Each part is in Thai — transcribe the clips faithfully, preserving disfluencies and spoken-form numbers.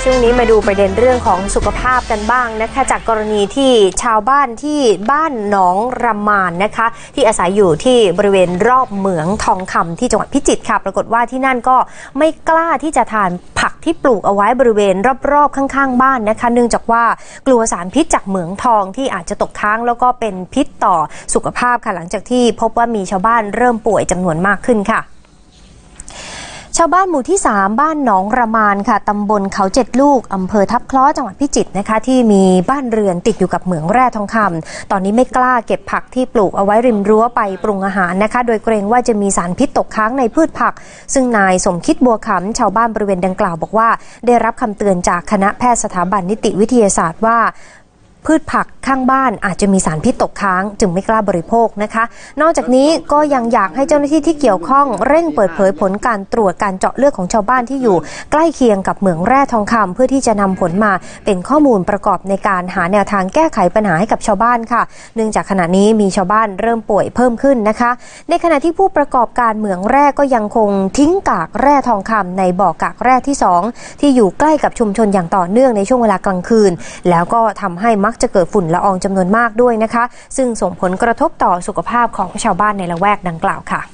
ช่วงนี้มาดูประเด็นเรื่องของสุขภาพกันบ้างนะคะจากกรณีที่ชาวบ้านที่บ้านหนองรำมานนะคะที่อาศัยอยู่ที่บริเวณรอบเหมืองทองคำที่จังหวัดพิจิตรค่ะปรากฏว่าที่นั่นก็ไม่กล้าที่จะทานผักที่ปลูกเอาไว้บริเวณรอบๆข้างๆบ้านนะคะเนื่องจากว่ากลัวสารพิษจากเหมืองทองที่อาจจะตกค้างแล้วก็เป็นพิษต่อสุขภาพค่ะหลังจากที่พบว่ามีชาวบ้านเริ่มป่วยจำนวนมากขึ้นค่ะชาวบ้านหมู่ที่สามบ้านหนองระมานค่ะตำบลเขาเจ็ดลูกอำเภอทับคล้อจังหวัดพิจิตรนะคะที่มีบ้านเรือนติดอยู่กับเหมืองแร่ทองคำตอนนี้ไม่กล้าเก็บผักที่ปลูกเอาไว้ริมรั้วไปปรุงอาหารนะคะโดยเกรงว่าจะมีสารพิษตกค้างในพืชผักซึ่งนายสมคิดบัวขำชาวบ้านบริเวณดังกล่าวบอกว่าได้รับคำเตือนจากคณะแพทย์สถาบันนิติวิทยาศาสตร์ว่าพืชผักข้างบ้านอาจจะมีสารพิษตกค้างจึงไม่กล้าบริโภคนะคะนอกจากนี้ก็ยังอยากให้เจ้าหน้าที่ที่เกี่ยวข้องเร่งเปิดเผยผลการตรวจการเจาะเลือดของชาวบ้านที่อยู่ใกล้เคียงกับเหมืองแร่ทองคำเพื่อที่จะนำผลมาเป็นข้อมูลประกอบในการหาแนวทางแก้ไขปัญหาให้กับชาวบ้านค่ะเนื่องจากขณะนี้มีชาวบ้านเริ่มป่วยเพิ่มขึ้นนะคะในขณะที่ผู้ประกอบการเหมืองแร่ก็ยังคงทิ้งกากแร่ทองคำในบ่อกากแร่ที่สองที่อยู่ใกล้กับชุมชนอย่างต่อเนื่องในช่วงเวลากลางคืนแล้วก็ทำให้มักจะเกิดฝุ่นละอองจำนวนมากด้วยนะคะซึ่งส่งผลกระทบต่อสุขภาพของชาวบ้านในละแวกดังกล่าวค่ะ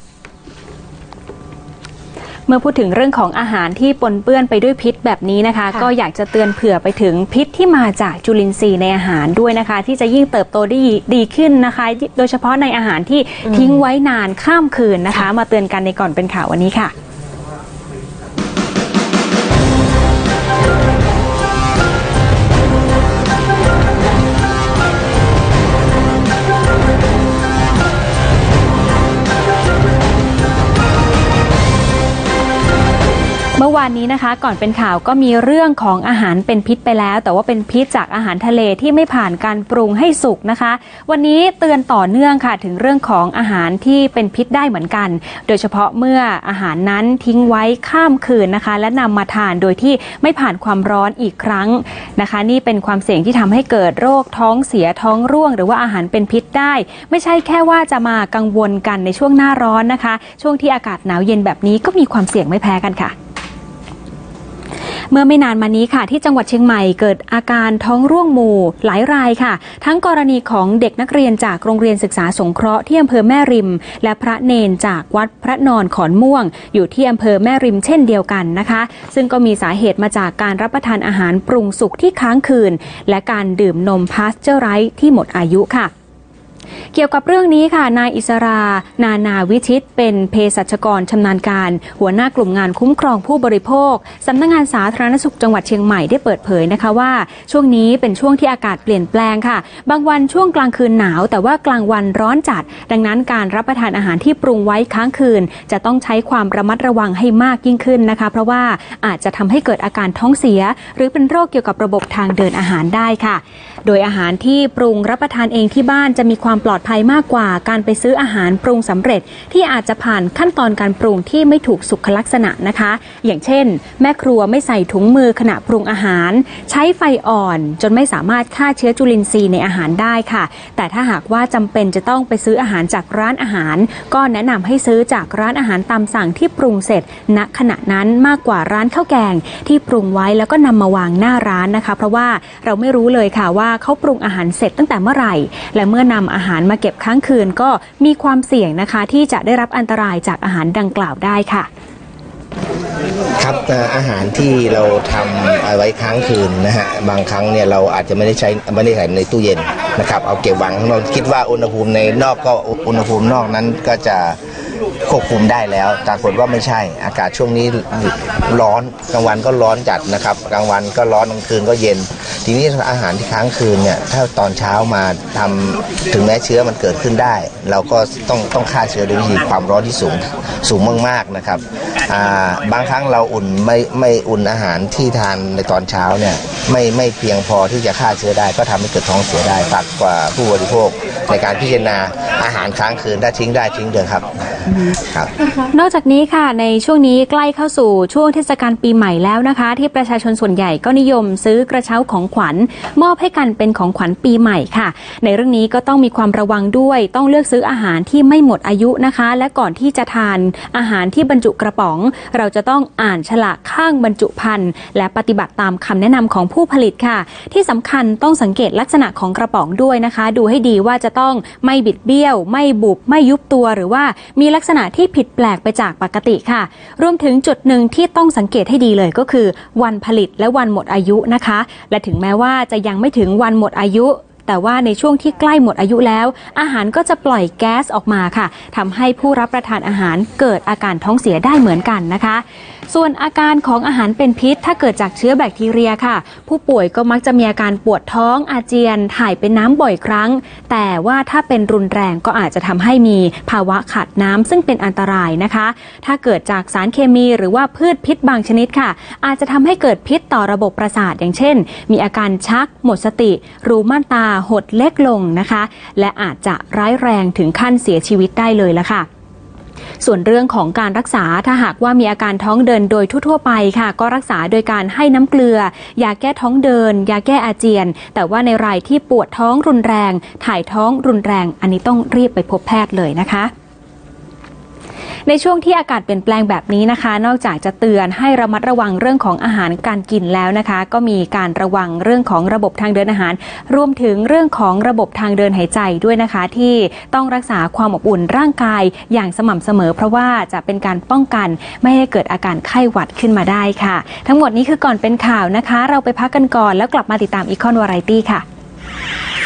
เมื่อพูดถึงเรื่องของอาหารที่ปนเปื้อนไปด้วยพิษแบบนี้นะคะก็อยากจะเตือนเผื่อไปถึงพิษที่มาจากจุลินทรีย์ในอาหารด้วยนะคะที่จะยิ่งเติบโตได้ดีขึ้นนะคะโดยเฉพาะในอาหารที่ทิ้งไว้นานข้ามคืนนะคะมาเตือนกันในก่อนเป็นข่าววันนี้ค่ะเมื่อวานนี้นะคะก่อนเป็นข่าวก็มีเรื่องของอาหารเป็นพิษไปแล้วแต่ว่าเป็นพิษจากอาหารทะเลที่ไม่ผ่านการปรุงให้สุกนะคะวันนี้เตือนต่อเนื่องค่ะถึงเรื่องของอาหารที่เป็นพิษได้เหมือนกันโดยเฉพาะเมื่ออาหารนั้นทิ้งไว้ข้ามคืนนะคะและนำมาทานโดยที่ไม่ผ่านความร้อนอีกครั้งนะคะนี่เป็นความเสี่ยงที่ทำให้เกิดโรคท้องเสียท้องร่วงหรือว่าอาหารเป็นพิษได้ไม่ใช่แค่ว่าจะมากังวลกันในช่วงหน้าร้อนนะคะช่วงที่อากาศหนาวเย็นแบบนี้ก็มีความเสี่ยงไม่แพ้กันค่ะเมื่อไม่นานมานี้ค่ะที่จังหวัดเชียงใหม่เกิดอาการท้องร่วงหมู่หลายรายค่ะทั้งกรณีของเด็กนักเรียนจากโรงเรียนศึกษาสงเคราะห์ที่อำเภอแม่ริมและพระเนนจากวัดพระนอนขอนม่วงอยู่ที่อำเภอแม่ริมเช่นเดียวกันนะคะซึ่งก็มีสาเหตุมาจากการรับประทานอาหารปรุงสุกที่ค้างคืนและการดื่มนมพาสเจอร์ไรส์ที่หมดอายุค่ะเกี่ยวกับเรื่องนี้ค่ะนายอิสรานานาวิชิตเป็นเภสัชกรชำนาญการหัวหน้ากลุ่มงานคุ้มครองผู้บริโภคสำนักงานสาธารณสุขจังหวัดเชียงใหม่ได้เปิดเผยนะคะว่าช่วงนี้เป็นช่วงที่อากาศเปลี่ยนแปลงค่ะบางวันช่วงกลางคืนหนาวแต่ว่ากลางวันร้อนจัดดังนั้นการรับประทานอาหารที่ปรุงไว้ค้างคืนจะต้องใช้ความระมัดระวังให้มากยิ่งขึ้นนะคะเพราะว่าอาจจะทำให้เกิดอาการท้องเสียหรือเป็นโรคเกี่ยวกับระบบทางเดินอาหารได้ค่ะโดยอาหารที่ปรุงรับประทานเองที่บ้านจะมีความปลอดภัยมากกว่าการไปซื้ออาหารปรุงสำเร็จที่อาจจะผ่านขั้นตอนการปรุงที่ไม่ถูกสุขลักษณะนะคะอย่างเช่นแม่ครัวไม่ใส่ถุงมือขณะปรุงอาหารใช้ไฟอ่อนจนไม่สามารถฆ่าเชื้อจุลินทรีย์ในอาหารได้ค่ะแต่ถ้าหากว่าจำเป็นจะต้องไปซื้ออาหารจากร้านอาหารก็แนะนำให้ซื้อจากร้านอาหารตามสั่งที่ปรุงเสร็จณขณะนั้นมากกว่าร้านข้าวแกงที่ปรุงไว้แล้วก็นำมาวางหน้าร้านนะคะเพราะว่าเราไม่รู้เลยค่ะว่าเขาปรุงอาหารเสร็จตั้งแต่เมื่อไหร่และเมื่อนำอาหารมาเก็บค้างคืนก็มีความเสี่ยงนะคะที่จะได้รับอันตรายจากอาหารดังกล่าวได้ค่ะครับอาหารที่เราทำเอาไว้ค้างคืนนะฮะบางครั้งเนี่ยเราอาจจะไม่ได้ใช้ไม่ได้ใส่ในตู้เย็นนะครับเอาเก็บวางเราคิดว่าอุณหภูมิในนอกก็อุณหภูมินอกนั้นก็จะควบคุมได้แล้วปรากฏว่าไม่ใช่อากาศช่วงนี้ร้อนกลางวันก็ร้อนจัดนะครับกลางวันก็ร้อนกลางคืนก็เย็นทีนี้อาหารที่ค้างคืนเนี่ยถ้าตอนเช้ามาทำถึงแม้เชื้อมันเกิดขึ้นได้เราก็ต้องต้องฆ่าเชื้อด้วยวิธีความร้อนที่สูงสูงมากๆนะครับบางครั้งเราอุ่นไม่ไม่อุ่นอาหารที่ทานในตอนเช้าเนี่ยไม่ไม่เพียงพอที่จะฆ่าเชื้อได้ก็ทำให้เกิดท้องเสียได้ฝากกว่าผู้บริโภคในการพิจารณาอาหารค้างคืนถ้าทิ้งได้ทิ้งเถอะครับครับนอกจากนี้ค่ะในช่วงนี้ใกล้เข้าสู่ช่วงเทศกาลปีใหม่แล้วนะคะที่ประชาชนส่วนใหญ่ก็นิยมซื้อกระเช้าของขวัญมอบให้กันเป็นของขวัญปีใหม่ค่ะในเรื่องนี้ก็ต้องมีความระวังด้วยต้องเลือกซื้ออาหารที่ไม่หมดอายุนะคะและก่อนที่จะทานอาหารที่บรรจุกระป๋องเราจะต้องอ่านฉลากข้างบรรจุภัณฑ์และปฏิบัติตามคำแนะนำของผู้ผลิตค่ะที่สำคัญต้องสังเกตลักษณะของกระป๋องด้วยนะคะดูให้ดีว่าจะต้องไม่บิดเบี้ยวไม่บุบไม่ยุบตัวหรือว่ามีลักษณะที่ผิดแปลกไปจากปกติค่ะรวมถึงจุดหนึ่งที่ต้องสังเกตให้ดีเลยก็คือวันผลิตและวันหมดอายุนะคะและถึงแม้ว่าจะยังไม่ถึงวันหมดอายุแต่ว่าในช่วงที่ใกล้หมดอายุแล้วอาหารก็จะปล่อยแก๊สออกมาค่ะทำให้ผู้รับประทานอาหารเกิดอาการท้องเสียได้เหมือนกันนะคะส่วนอาการของอาหารเป็นพิษถ้าเกิดจากเชื้อแบคทีเรียค่ะผู้ป่วยก็มักจะมีอาการปวดท้องอาเจียนถ่ายเป็นน้ำบ่อยครั้งแต่ว่าถ้าเป็นรุนแรงก็อาจจะทำให้มีภาวะขาดน้ำซึ่งเป็นอันตรายนะคะถ้าเกิดจากสารเคมีหรือว่าพืชพิษบางชนิดค่ะอาจจะทำให้เกิดพิษต่อระบบประสาทอย่างเช่นมีอาการชักหมดสติรูม่านตาหดเล็กลงนะคะและอาจจะร้ายแรงถึงขั้นเสียชีวิตได้เลยละค่ะส่วนเรื่องของการรักษาถ้าหากว่ามีอาการท้องเดินโดยทั่วๆไปค่ะก็รักษาโดยการให้น้ำเกลือยาแก้ท้องเดินยาแก้อาเจียนแต่ว่าในรายที่ปวดท้องรุนแรงถ่ายท้องรุนแรงอันนี้ต้องรีบไปพบแพทย์เลยนะคะในช่วงที่อากาศเปลี่ยนแปลงแบบนี้นะคะนอกจากจะเตือนให้ระมัดระวังเรื่องของอาหารการกินแล้วนะคะก็มีการระวังเรื่องของระบบทางเดินอาหารรวมถึงเรื่องของระบบทางเดินหายใจด้วยนะคะที่ต้องรักษาความอบอุ่นร่างกายอย่างสม่ำเสมอเพราะว่าจะเป็นการป้องกันไม่ให้เกิดอาการไข้หวัดขึ้นมาได้ค่ะทั้งหมดนี้คือก่อนเป็นข่าวนะคะเราไปพักกันก่อนแล้วกลับมาติดตามอีคอนวาไรตี้ค่ะ